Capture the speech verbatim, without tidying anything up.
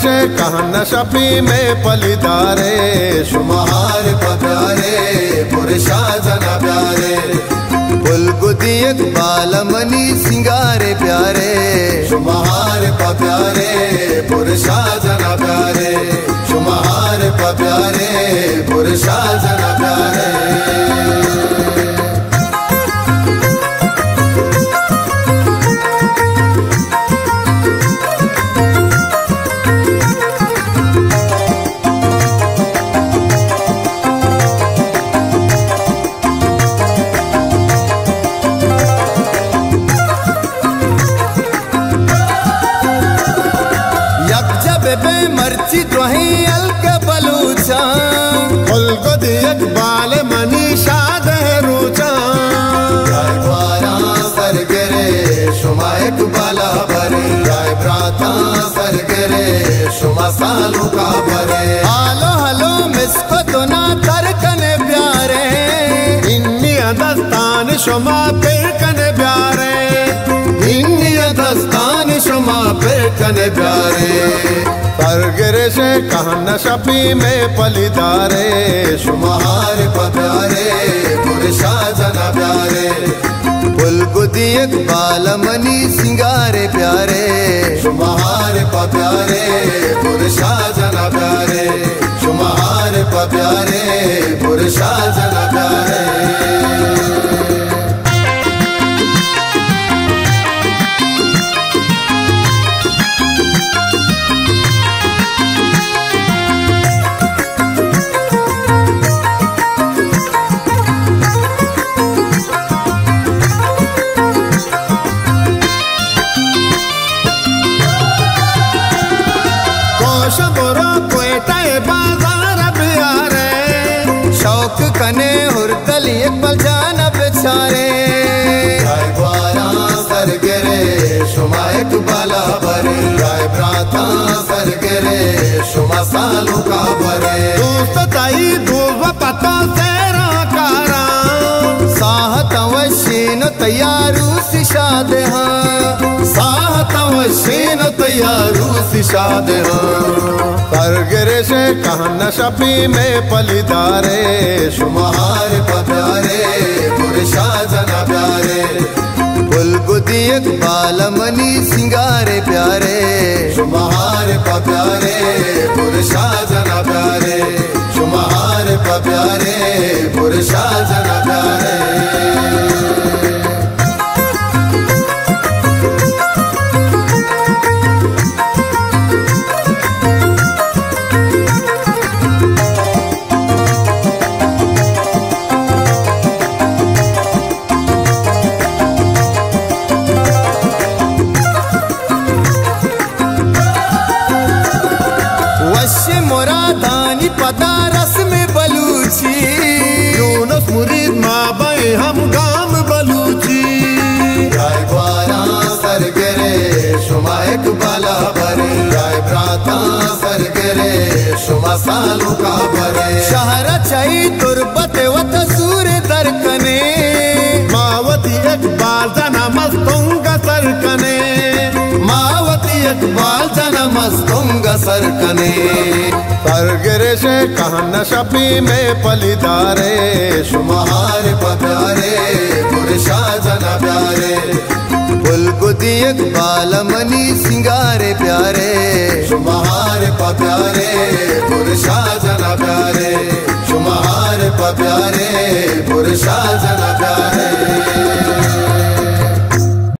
से कहन शपी में पलिदारे शुमार प्यारे पुरुषा जना प्यारे बुलगुदी इकबाल मनी सिंगारे प्यारे शुमार प्यारे पुरुषा जना प्यारे शुमार प्यारे पुरुषा जना प्यारे मर्ची द्रोही अलग बलूचा बुलगुदी इकबाल मनी शाद रूचा द्वारा सर गिरे शुमा इकबाला भरे राय प्राता सर गिरे शुमा सालू का भरे हालो हलो मिसको तो ना करकने प्यारे इन्नी दस्तान शुमा फिर कने प्यारे इन्नी दस्तान शुमा फिर कने प्यारे परगिरे से कहन शपी में पलिदारे शुमार प्यारे पुरुषा जना प्यारे बुलगुदी इकबाल मनी सिंगारे प्यारे शुमार प्यारे पुरुषा जना प्यारे शुमार प्यारे पुरुषा जना प्यारे शौक कने हुरकल इकबाल जाना बेचारे राय द्वारा सर गिरे शुमा इकबाला भरे राय प्राता सर गिरे शुमा सालू का भरे दोस्त ताई दूब पता तेरा कारा साहत वशीन तैयारू सिशा दे साहत वशीन तैयारू सिशा दे परगिरे से कहन शपी में पलिदारे शुमार प्यारे पुरुषा जना प्यारे बुलगुदी इकबाल मनी सिंगारे प्यारे शुमार प्यारे पुरुषा जना प्यारे शुमार प्यारे पुरुषा जना प्यारे दानी पता रस में बलूची यूनुस मुरीद माँ बाए हम गाम बलूची राय द्वारा सर गिरे शुमा इकबाला भरे राय प्राता सर गिरे शुमा सालू का भरे शहर चाई तुरबत वत सूर दरकने मावती इकबाल जना मस्तुंग सरकने मावती इकबाल जना मस्तुंग सरकने परगिरे से कहन शपी में पलिदारे शुमार प्यारे पुरुषा जना प्यारे बुलगुदी इकबाल मनी सिंगारे प्यारे शुमार प्यारे